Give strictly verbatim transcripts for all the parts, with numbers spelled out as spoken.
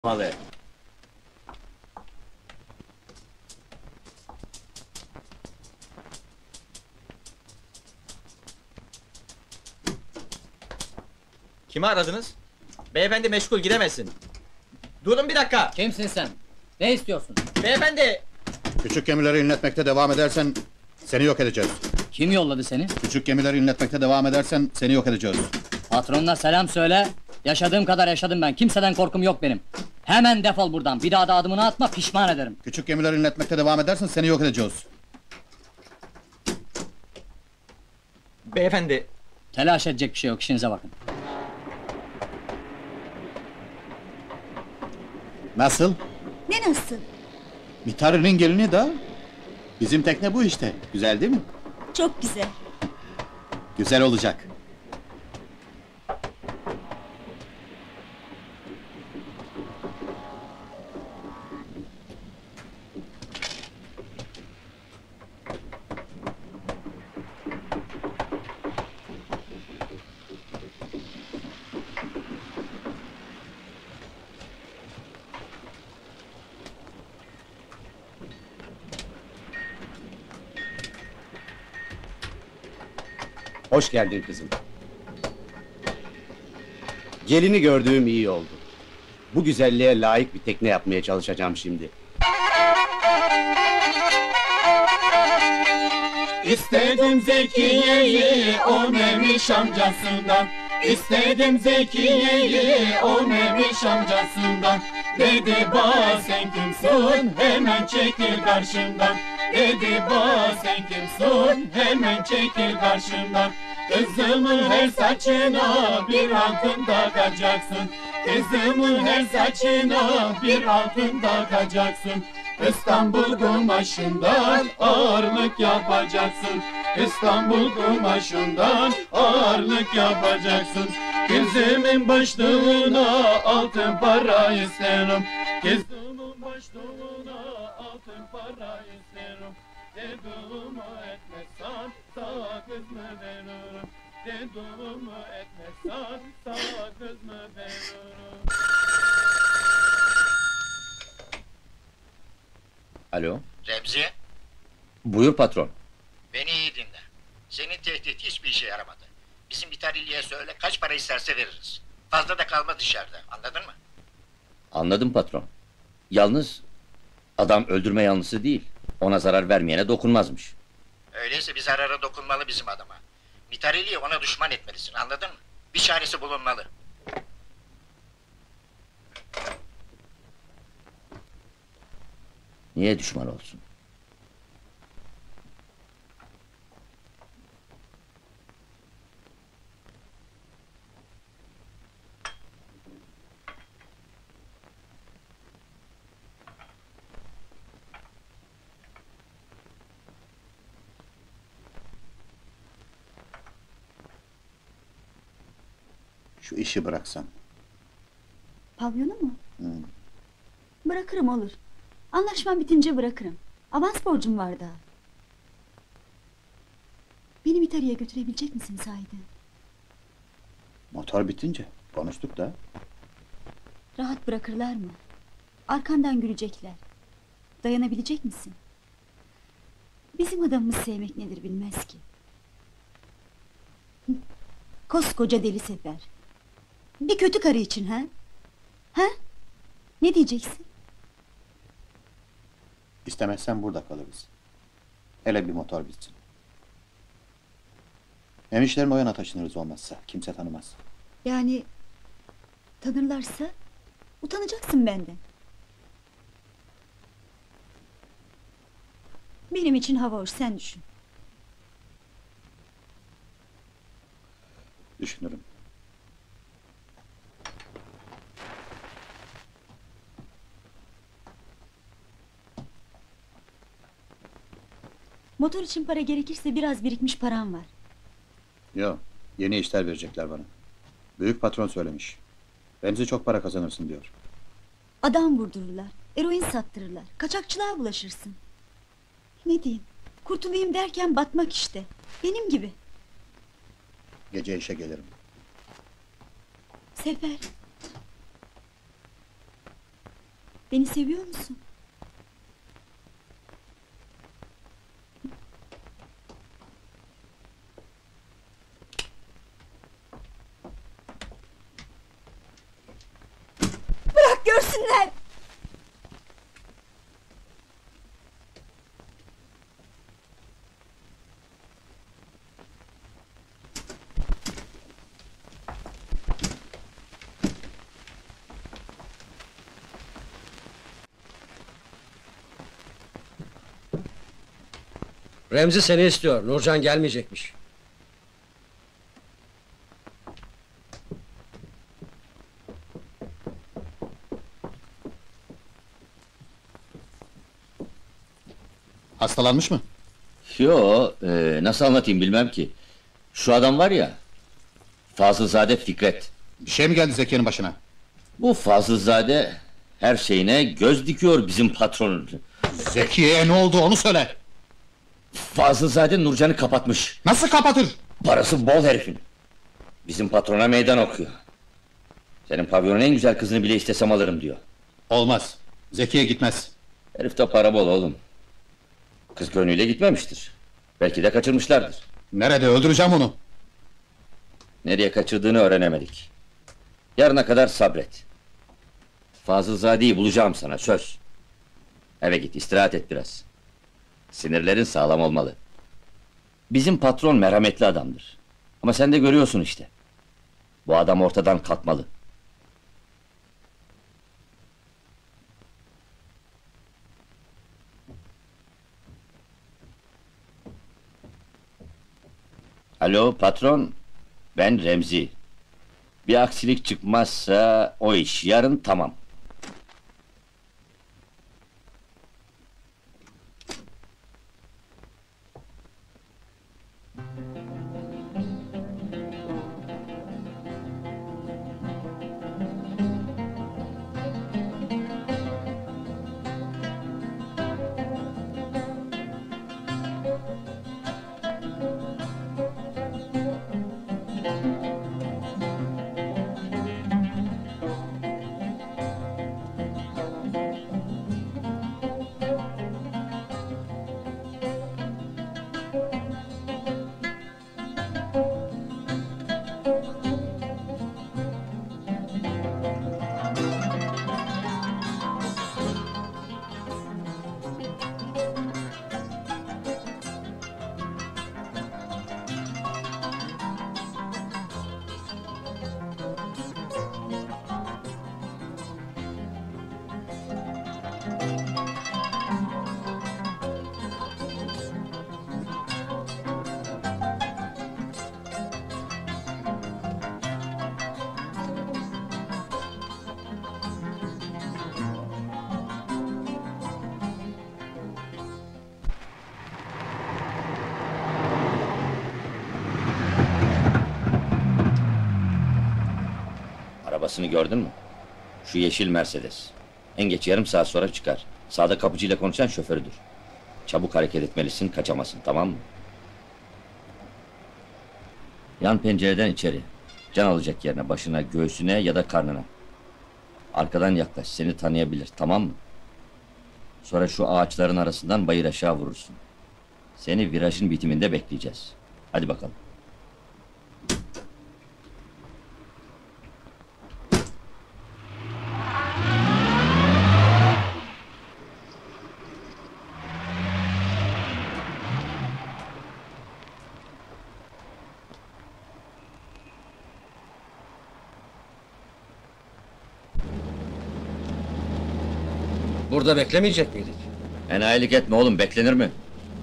Malı. Kimi aradınız? Beyefendi meşgul, gidemezsin. Durun bir dakika! Kimsin sen? Ne istiyorsun? Beyefendi! Küçük gemileri inletmekte devam edersen seni yok edeceğiz. Kim yolladı seni? Küçük gemileri inletmekte devam edersen seni yok edeceğiz. Patronuna selam söyle. Yaşadığım kadar yaşadım ben. Kimseden korkum yok benim. Hemen defol buradan. Bir daha da adımını atma, pişman ederim. Küçük gemileri inletmekte devam edersen seni yok edeceğiz. Beyefendi! Telaş edecek bir şey yok, işinize bakın. Nasıl? Ne nasıl? Mitarının gelini da. Bizim tekne bu işte. Güzel değil mi? Çok güzel. Güzel olacak. Hoş geldin kızım. Gelini gördüğüm iyi oldu. Bu güzelliğe layık bir tekne yapmaya çalışacağım şimdi. İstedim Zekiye'yi o Memiş amcasından. İstedim Zekiye'yi o Memiş amcasından. Dedi ba sen kimsin hemen çekil karşımdan. Dedi ba sen kimsin hemen çekil karşımdan. Kızımın her saçına bir altın takacaksın. Kızımın her saçına bir altın takacaksın. İstanbul kumaşından ağırlık yapacaksın. İstanbul kumaşından ağırlık yapacaksın. Kızımın başlığına altın para isterim. Kızımın başlığına altın para isterim. Dediğimi etmezsen sana kız mı veririm. Dediğimi etmezsen sana kız mı veririm. Alo, Remzi, buyur patron. beni iyi dinle. Senin tehdit hiçbir işe yaramadı. Bizim İtalya'ya söyle, kaç para isterse veririz. Fazla da kalma dışarıda, anladın mı? Anladım patron. Yalnız adam öldürme yanlısı değil. Ona zarar vermeyene dokunmazmış. Öyleyse bir zarara dokunmalı bizim adama. Mitarili'yi ona düşman etmelisin, anladın mı? Bir çaresi bulunmalı. Niye düşman olsun? Şu işi bıraksan. Pavyonu mu? Hı. Bırakırım olur. Anlaşmam bitince bırakırım. Avans borcum var daha. Beni İtalya'ya götürebilecek misin sahiden? Motor bitince konuştuk da. Rahat bırakırlar mı? Arkandan gülecekler. Dayanabilecek misin? Bizim adamımız sevmek nedir bilmez ki. Hı, koskoca deli Sefer. Bir kötü karı için ha? Ha? Ne diyeceksin? İstemezsen burada kalırız. Hele bir motor bitsin. Memişlerin o yana taşınırız olmazsa. Kimse tanımaz. Yani tanırlarsa utanacaksın benden. Benim için hava hoş, sen düşün. Düşünürüm. Motor için para gerekirse biraz birikmiş param var. Yok, yeni işler verecekler bana. Büyük patron söylemiş. Remzi çok para kazanırsın diyor. Adam vurdururlar, eroin sattırırlar, kaçakçılığa bulaşırsın. Ne diyeyim, kurtulayım derken batmak işte. Benim gibi. Gece işe gelirim. Sefer. Beni seviyor musun? Bırak görsünler! Remzi seni istiyor. Nurcan gelmeyecekmiş. Hastalanmış mı? Yo, e, nasıl anlatayım bilmem ki. Şu adam var ya, Fazılzade Fikret. Bir şey mi geldi Zekiye'nin başına? Bu Fazılzade her şeyine göz dikiyor bizim patronun. Zekiye'ye ne oldu onu söyle! Fazılzade Nurcan'ı kapatmış. Nasıl kapatır? Parası bol herifin. Bizim patrona meydan okuyor. Senin pavyonun en güzel kızını bile istesem alırım diyor. Olmaz. Zekiye gitmez. Herifte para bol oğlum. Kız gönlüyle gitmemiştir. Belki de kaçırmışlardır. Nerede? Öldüreceğim onu. Nereye kaçırdığını öğrenemedik. Yarına kadar sabret. Fazılzade'yi bulacağım sana, söz. Eve git, istirahat et biraz. Sinirlerin sağlam olmalı. Bizim patron merhametli adamdır. Ama sen de görüyorsun işte. Bu adam ortadan kalkmalı. Alo patron, ben Remzi. Bir aksilik çıkmazsa o iş yarın tamam. Arabasını gördün mü? Şu yeşil Mercedes. En geç yarım saat sonra çıkar. Sağda kapıcıyla konuşan şoförüdür. Çabuk hareket etmelisin, kaçamasın, tamam mı? Yan pencereden içeri. Can alacak yerine, başına, göğsüne ya da karnına. Arkadan yaklaş, seni tanıyabilir, tamam mı? Sonra şu ağaçların arasından bayır aşağı vurursun. Seni virajın bitiminde bekleyeceğiz. Hadi bakalım. Burada beklemeyecek miydik? Enayilik etme oğlum, beklenir mi?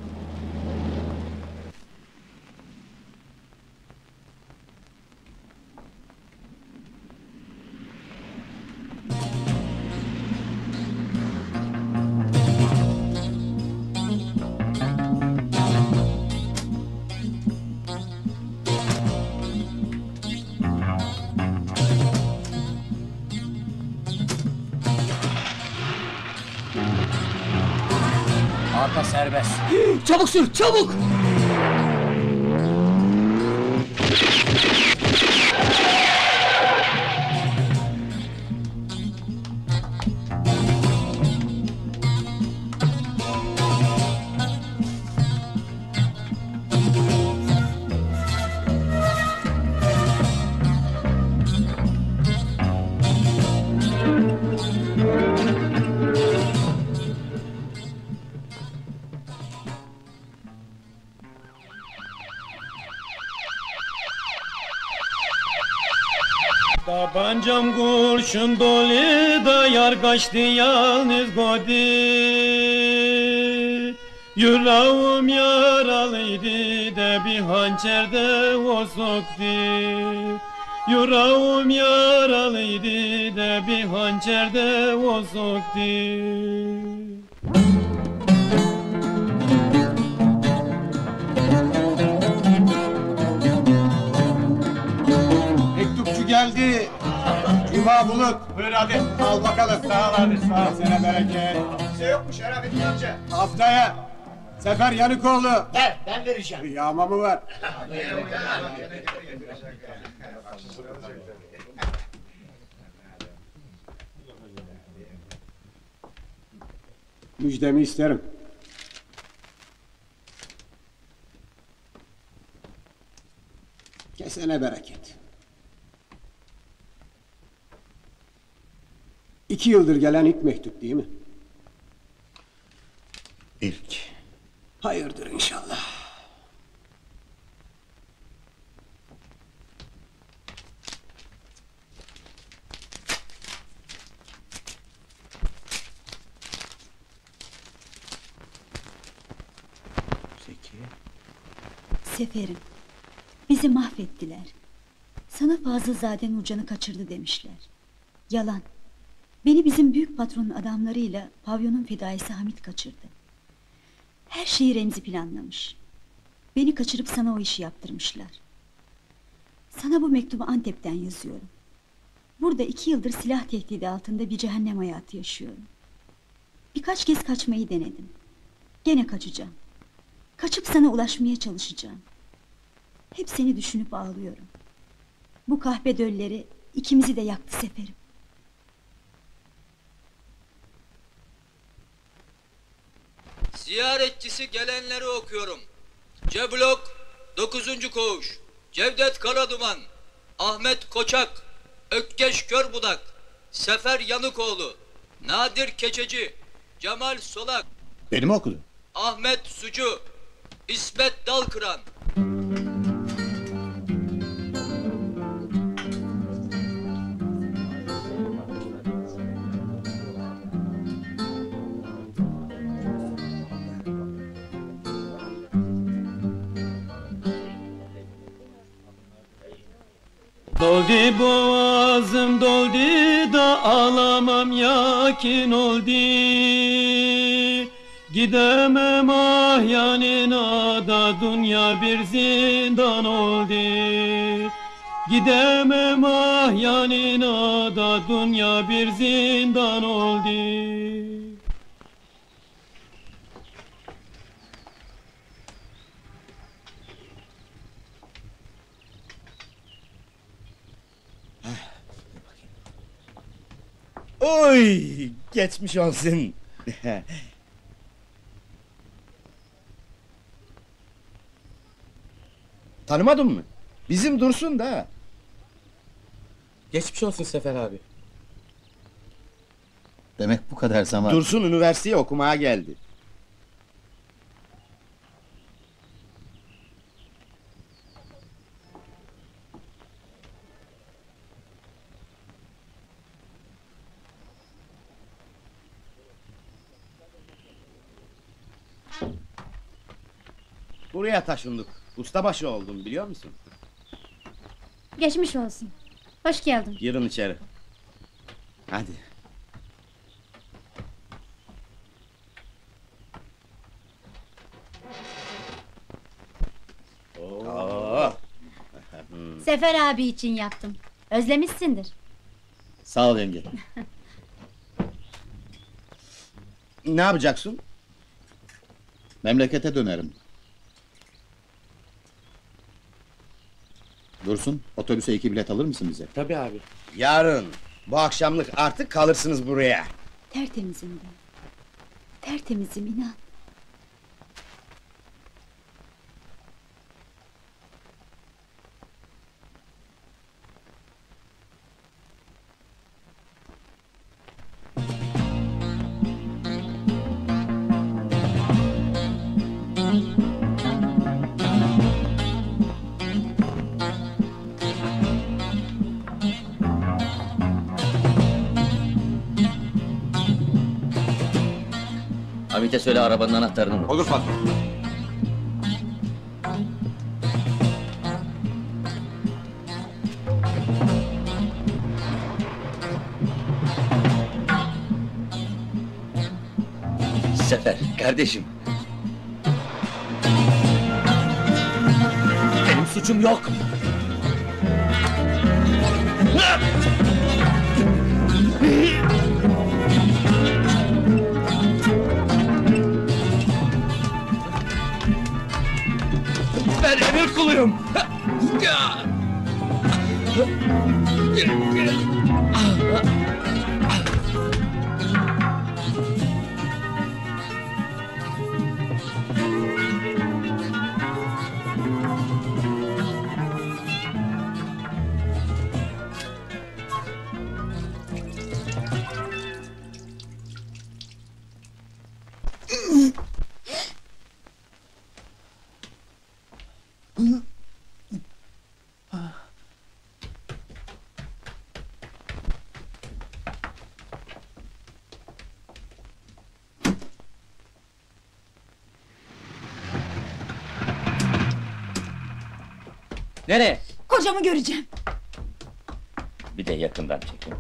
Arka serbest. Çabuk sür, çabuk! Tabancam kurşun dolu da yar kaçtı yalnız godi. Yüreğim yaralıydı da bir hançerde o soktu. Yüreğim yaralıydı da bir hançerde o soktu. Mektupçu geldi. Cuma Bulut. Buyur abi. Al bakalım. Sağ ol abi. Sağ ol. Sana bereket. Bir şey yokmuş Şerafettin amca. Haftaya. Sefer Yanıkoğlu. Ver, ben vereceğim. Yağma mı var? Müjdemi isterim. Kesene bereket. İki yıldır gelen ilk mektup değil mi? İlk. Hayırdır inşallah. Seferim, bizi mahvettiler. Sana Fazılzade Nurcan'ı kaçırdı demişler. Yalan. Beni bizim büyük patronun adamlarıyla pavyonun fedaisi Hamit kaçırdı. Her şeyi Remzi planlamış. Beni kaçırıp sana o işi yaptırmışlar. Sana bu mektubu Antep'ten yazıyorum. Burada iki yıldır silah tehdidi altında bir cehennem hayatı yaşıyorum. Birkaç kez kaçmayı denedim. Gene kaçacağım. Kaçıp sana ulaşmaya çalışacağım. Hep seni düşünüp ağlıyorum. Bu kahpe dölleri ikimizi de yaktı Seferim. Ziyaretçisi gelenleri okuyorum. Ceblok dokuzuncu koğuş, Cevdet Karaduman, Ahmet Koçak, Ökkeş Körbudak, Sefer Yanıkoğlu, Nadir Keçeci, Cemal Solak, Beni mi okudu? Ahmet Sucu, İsmet Dalkıran. Doldu boğazım doldu da ağlamam yakin oldu. Gidemem ah yanına da dünya bir zindan oldu. Gidemem ah yanına da dünya bir zindan oldu. Oy, geçmiş olsun. Tanımadın mı? Bizim Dursun da. Geçmiş olsun Sefer abi. Demek bu kadar zaman. Dursun üniversiteye okumaya geldi. Buraya taşındık. Ustabaşı oldum biliyor musun? Geçmiş olsun. Hoş geldin. Girin içeri. Hadi. Oo. Sefer abi için yaptım. Özlemişsindir. Sağ ol yenge. Ne yapacaksın? Memlekete dönerim. Dursun, otobüse iki bilet alır mısın bize? Tabii abi. Yarın. Bu akşamlık artık kalırsınız buraya. Tertemizim ben. Tertemizim inan. Hamit'e söyle arabanın anahtarını unut. Olur patron. Sefer, kardeşim. Benim suçum yok. Ben emir kuluyum. Nereye? Kocamı göreceğim. Bir de yakından çekin.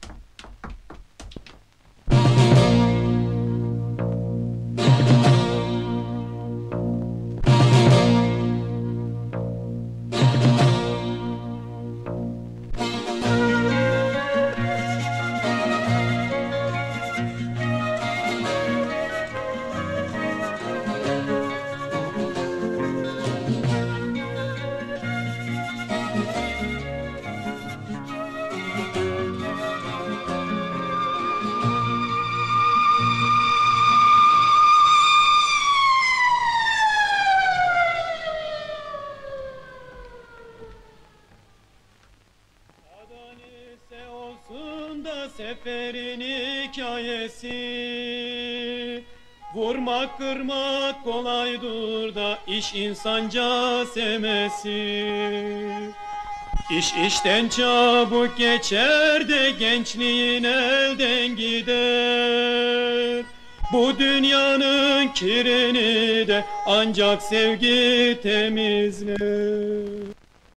Seferin hikayesi, vurmak kırmak kolaydır da iş insanca sevmesi. İş işten çabuk geçer de gençliğin elden gider. Bu dünyanın kirini de ancak sevgi temizler.